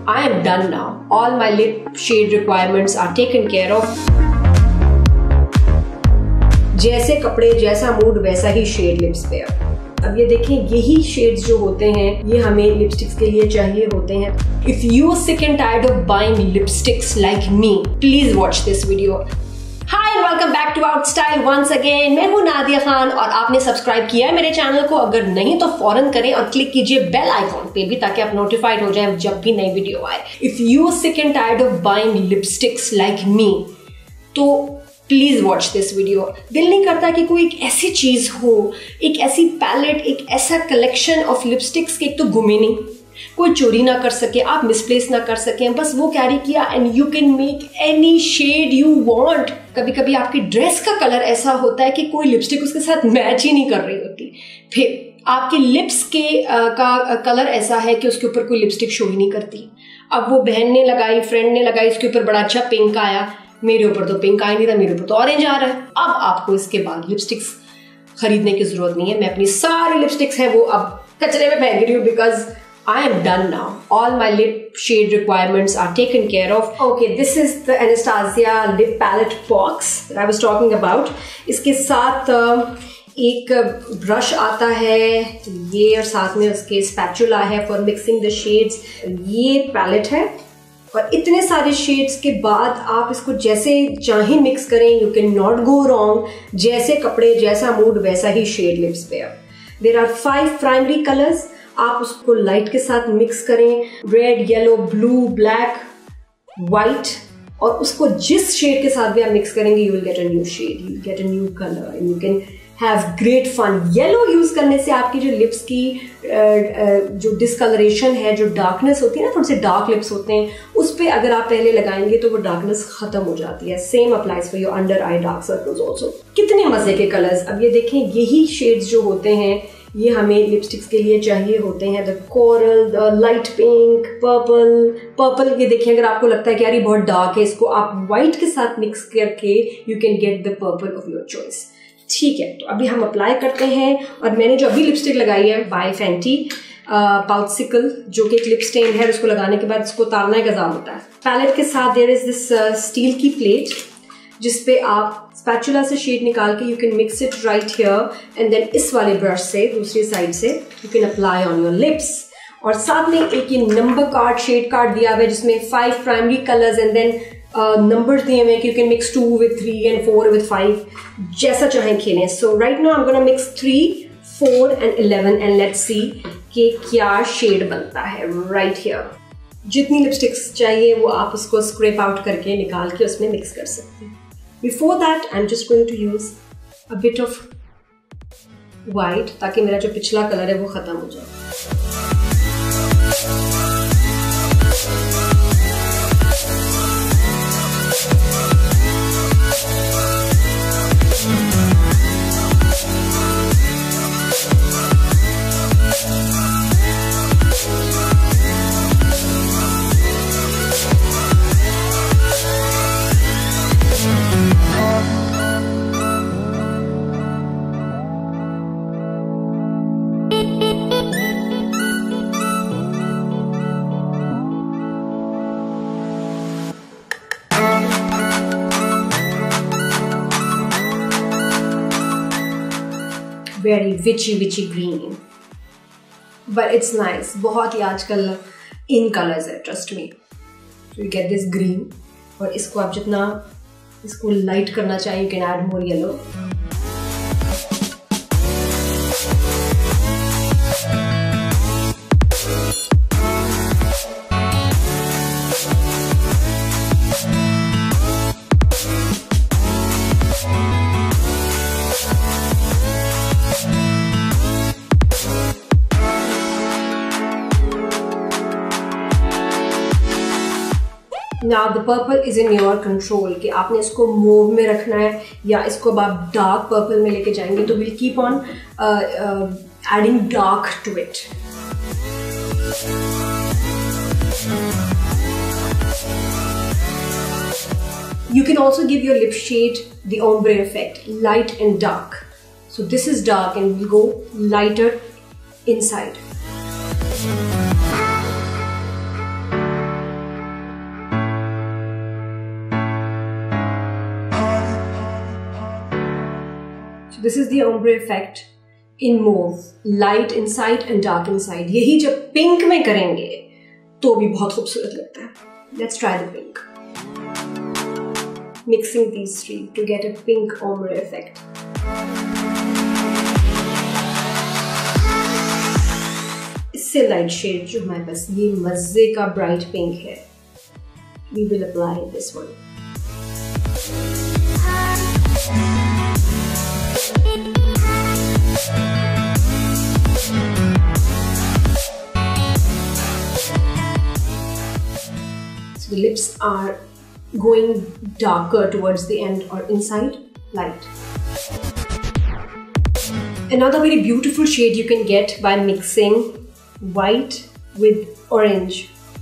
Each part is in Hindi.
I am done now. All my lip shade requirements are taken care of. जैसे कपड़े जैसा मूड वैसा ही शेड लिप्स पे। अब ये देखें, यही शेड्स जो होते हैं ये हमें लिपस्टिक्स के लिए चाहिए होते हैं। If you are sick and tired of buying lipsticks like me, please watch this video. Hi and welcome back to Outstyle once again. मैं हूँ नादिया खान और आपने सब्सक्राइब किया है मेरे चैनल को। अगर नहीं तो फौरन करें और क्लिक कीजिए बेल आइकॉन पे भी, ताकि आप नोटिफाइड हो जाए जब भी नई वीडियो आए। If you are sick and tired of buying lipsticks like me, तो प्लीज वॉच दिस वीडियो। दिल नहीं करता कि कोई एक ऐसी चीज हो, एक ऐसी पैलेट, एक ऐसा कलेक्शन ऑफ लिपस्टिक्स के एक तो गुमे नहीं, कोई चोरी ना कर सके, आप मिसप्लेस ना कर सकें, बस वो कैरी किया and you can make any shade you want. कभी कभी आपकी ड्रेस का कलर ऐसा होता है कि कोई लिपस्टिक उसके साथ मैच ही नहीं कर रही होती, फिर आपके लिप्स के का कलर ऐसा है कि उसके ऊपर कोई लिपस्टिक शो ही नहीं करती। अब वो बहन ने लगाई, फ्रेंड ने लगाई, इसके ऊपर बड़ा अच्छा पिंक आया, मेरे ऊपर तो पिंक आ नहीं रहा, मेरे ऊपर तो ऑरेंज आ रहा है। अब आपको इसके बाद लिपस्टिक्स खरीदने की जरूरत नहीं है। मैं अपनी सारी लिपस्टिक्स हैं वो अब कचरे में फेंक रही हूँ, because I am done now. All my lip shade requirements are taken care of. Okay, this is the Anastasia lip palette box that I was talking about. इसके साथ एक ब्रश आता है ये, और साथ में उसके स्पैचुला है फॉर मिक्सिंग द शेड्स। ये पैलेट है और इतने सारे शेड्स के बाद आप इसको जैसे चाहे मिक्स करें, you can not go wrong. जैसे कपड़े जैसा मूड वैसा ही शेड लिप्स पे। अब देयर आर 5 प्राइमरी कलर्स, आप उसको लाइट के साथ मिक्स करें, red, yellow, blue, black, white, और उसको जिस शेड के साथ भी आप मिक्स करेंगे you will get a new shade, you will get a new colour and you can have great fun. Yellow use करने से आपकी जो लिप्स की जो डिस्कलरेशन है, जो डार्कनेस होती है ना, थोड़े से डार्क लिप्स होते हैं, उस पर अगर आप पहले लगाएंगे तो वो डार्कनेस खत्म हो जाती है। Same applies for your under eye dark circles also. कितने मजे के कलर्स। अब ये देखें, यही शेड्स जो होते हैं ये हमें लिपस्टिक्स के लिए चाहिए होते हैं। The coral, the light pink, purple. ये देखिए, अगर आपको लगता है कि यार ये बहुत डार्क है, इसको आप व्हाइट के साथ मिक्स करके you can get the purple of your choice. ठीक है, तो अभी हम अप्लाई करते हैं। और मैंने जो अभी लिपस्टिक लगाई है बाय फैंटी पाउसिकल, जो कि एक लिप स्टेन है, उसको लगाने के बाद इसको उतारना एक अजाब होता है। पैलेट के साथ देयर इज दिस स्टील की प्लेट जिसपे आप स्पैचुला से शेड निकाल के you can mix it right here and then इस वाले ब्रश से दूसरी साइड से you can apply on your lips. और साथ में एक ये नंबर कार्ड, शेड कार्ड दिया हुआ है जिसमें 5 primary colours and then numbers दिए हुए हैं कि you can mix 2 with 3 and 4 with 5, जैसा चाहें खेलें। So right now I am gonna mix 3, 4 and 11 and let's see कि क्या शेड बनता है राइट हियर। जितनी लिपस्टिक्स चाहिए वो आप उसको स्क्रैप आउट करके निकाल के उसमें मिक्स कर सकते हैं। Before that, I'm just going to use a bit of white ताकि मेरा जो पिछला कलर है वो खत्म हो जाए। Very witchy green, but it's nice. बहुत ही आजकल इन कलर्स है, trust me. So you get this green, और इसको आप जितना इसको लाइट करना चाहिए you can add more yellow. Now the purple is in your control कि आपने इसको मूव में रखना है या इसको आप डार्क पर्पल में लेके जाएंगे, तो we'll keep on adding dark to it. You can also give your lip shade the ombre effect, light and dark. So this is dark and we'll go lighter inside. This is the ombre effect in mauve, light inside and dark inside. यही जब पिंक में करेंगे तो भी बहुत खूबसूरत लगता है. Let's try the pink. Mixing these three to get a pink ombre effect. इससे लाइट शेड जो हमारे पास ये मजे का ब्राइट पिंक है, we will apply this one. So the lips are going darker towards the end or inside light. Another very beautiful shade you can get by mixing white with orange.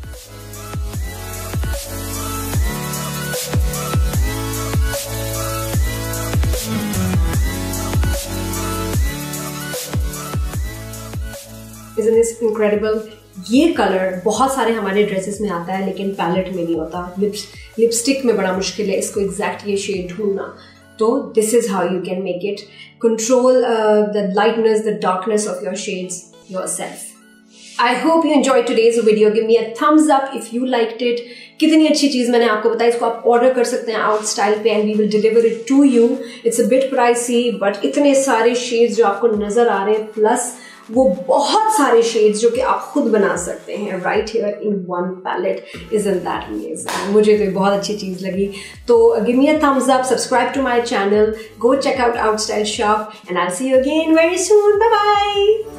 Isn't this incredible? ये कलर बहुत सारे हमारे ड्रेसेस में आता है लेकिन पैलेट में नहीं होता. लिपस्टिक में बड़ा मुश्किल है इसको एग्जैक्ट ये शेड ढूंढना. तो this is how you can make it. Control the lightness, the darkness of your shades yourself. I hope you enjoyed today's video. Give me a thumbs up if you liked it. कितनी अच्छी चीज मैंने आपको बताई. इसको आप ऑर्डर कर सकते हैं आउटस्टाइल पे and we will deliver it to you. It's a bit pricey but इतने सारे शेड्स जो आपको नजर आ रहे हैं प्लस वो बहुत सारे शेड्स जो कि आप खुद बना सकते हैं right here in one palette. Isn't that amazing? मुझे तो बहुत अच्छी चीज लगी. तो give me a thumbs up, subscribe to my channel, go check out Outstyle Shop and I'll see you again very soon. Bye bye.